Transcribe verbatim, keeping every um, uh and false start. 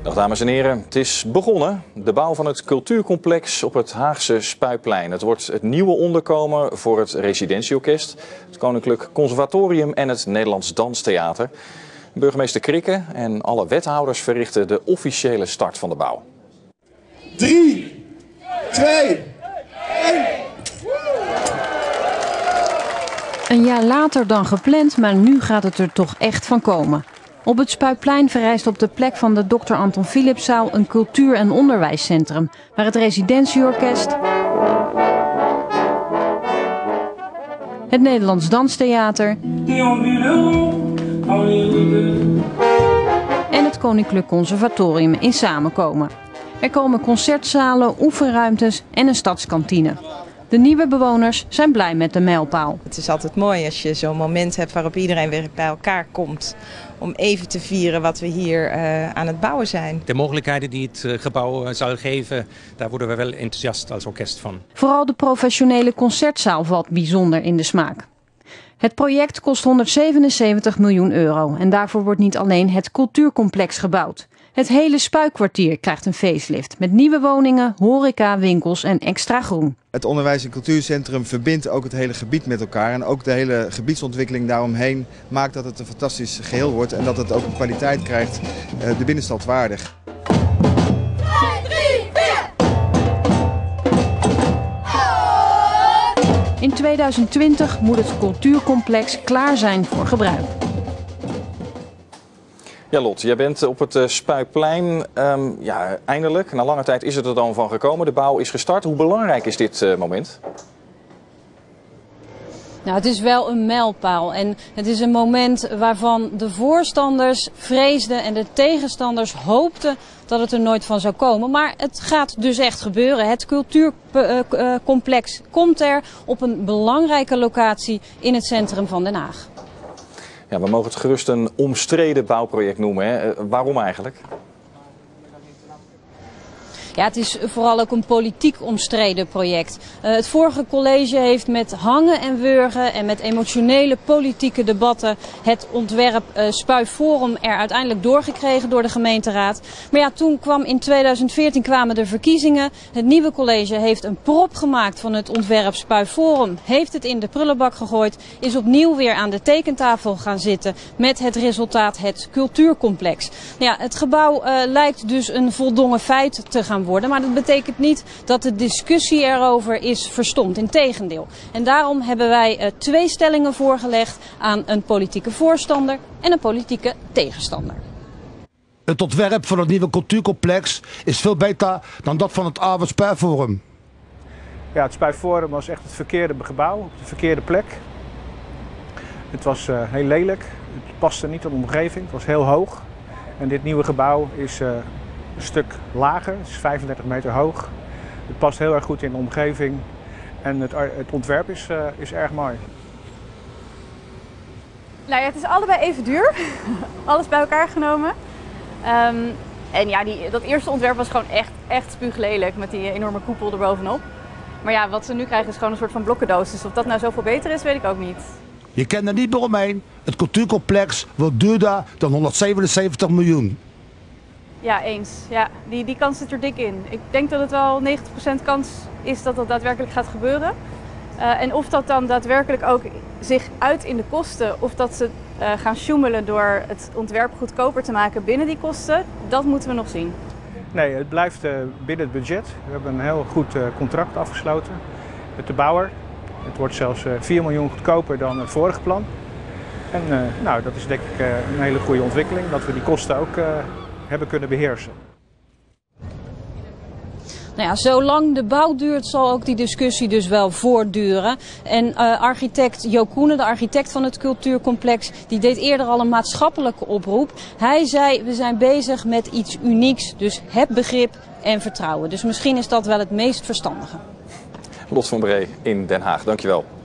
Dag dames en heren, het is begonnen. De bouw van het cultuurcomplex op het Haagse Spuiplein. Het wordt het nieuwe onderkomen voor het Residentieorkest, het Koninklijk Conservatorium en het Nederlands Danstheater. Burgemeester Krikke en alle wethouders verrichten de officiële start van de bouw. drie, twee, één. Een jaar later dan gepland, maar nu gaat het er toch echt van komen. Op het Spuiplein verrijst op de plek van de dokter Anton Philipszaal een cultuur- en onderwijscentrum, waar het Residentieorkest, het Nederlands Danstheater en het Koninklijk Conservatorium in samenkomen. Er komen concertzalen, oefenruimtes en een stadskantine. De nieuwe bewoners zijn blij met de mijlpaal. Het is altijd mooi als je zo'n moment hebt waarop iedereen weer bij elkaar komt. Om even te vieren wat we hier uh, aan het bouwen zijn. De mogelijkheden die het uh, gebouw uh, zal geven, daar worden we wel enthousiast als orkest van. Vooral de professionele concertzaal valt bijzonder in de smaak. Het project kost honderdzevenenzeventig miljoen euro en daarvoor wordt niet alleen het cultuurcomplex gebouwd. Het hele Spuikwartier krijgt een facelift met nieuwe woningen, horeca, winkels en extra groen. Het onderwijs- en cultuurcentrum verbindt ook het hele gebied met elkaar. En ook de hele gebiedsontwikkeling daaromheen maakt dat het een fantastisch geheel wordt. En dat het ook een kwaliteit krijgt, de binnenstad waardig. In tweeduizend twintig moet het cultuurcomplex klaar zijn voor gebruik. Ja, Lot, jij bent op het uh, Spuiplein. Um, ja, eindelijk, na lange tijd is het er dan van gekomen. De bouw is gestart. Hoe belangrijk is dit uh, moment? Nou, het is wel een mijlpaal en het is een moment waarvan de voorstanders vreesden en de tegenstanders hoopten dat het er nooit van zou komen. Maar het gaat dus echt gebeuren. Het cultuurcomplex komt er op een belangrijke locatie in het centrum van Den Haag. Ja, we mogen het gerust een omstreden bouwproject noemen, hè? Uh, waarom eigenlijk? Ja, het is vooral ook een politiek omstreden project. Uh, het vorige college heeft met hangen en wurgen en met emotionele politieke debatten het ontwerp uh, Spuiforum er uiteindelijk doorgekregen door de gemeenteraad. Maar ja, toen kwam in tweeduizend veertien kwamen de verkiezingen. Het nieuwe college heeft een prop gemaakt van het ontwerp Spuiforum, heeft het in de prullenbak gegooid, is opnieuw weer aan de tekentafel gaan zitten met het resultaat het cultuurcomplex. Ja, het gebouw uh, lijkt dus een voldongen feit te gaan worden, maar dat betekent niet dat de discussie erover is verstomd. Integendeel. En daarom hebben wij uh, twee stellingen voorgelegd aan een politieke voorstander en een politieke tegenstander. Het ontwerp van het nieuwe cultuurcomplex is veel beter dan dat van het oude Spuiforum. Ja, het Spuiforum was echt het verkeerde gebouw, op de verkeerde plek. Het was uh, heel lelijk, het paste niet op de omgeving, het was heel hoog. En dit nieuwe gebouw is uh, een stuk lager, het is vijfendertig meter hoog. Het past heel erg goed in de omgeving en het, het ontwerp is, uh, is erg mooi. Nou ja, het is allebei even duur, alles bij elkaar genomen. Um, en ja, die, dat eerste ontwerp was gewoon echt, echt spuuglelijk met die enorme koepel erbovenop. Maar ja, wat ze nu krijgen is gewoon een soort van blokkendoos, dus of dat nou zoveel beter is, weet ik ook niet. Je kent er niet meer omheen, het cultuurcomplex wordt duurder dan honderdzevenenzeventig miljoen. Ja, eens. Ja, die, die kans zit er dik in. Ik denk dat het wel negentig procent kans is dat dat daadwerkelijk gaat gebeuren. Uh, en of dat dan daadwerkelijk ook zich uit in de kosten, of dat ze uh, gaan sjoemelen door het ontwerp goedkoper te maken binnen die kosten, dat moeten we nog zien. Nee, het blijft uh, binnen het budget. We hebben een heel goed uh, contract afgesloten met de bouwer. Het wordt zelfs uh, vier miljoen goedkoper dan het vorige plan. En uh, nou, dat is denk ik uh, een hele goede ontwikkeling, dat we die kosten ook uh, hebben kunnen beheersen. Nou ja, zolang de bouw duurt zal ook die discussie dus wel voortduren. En uh, architect Jo Koenen, de architect van het cultuurcomplex, die deed eerder al een maatschappelijke oproep. Hij zei, we zijn bezig met iets unieks, dus heb begrip en vertrouwen. Dus misschien is dat wel het meest verstandige. Lot van Bree in Den Haag, dankjewel.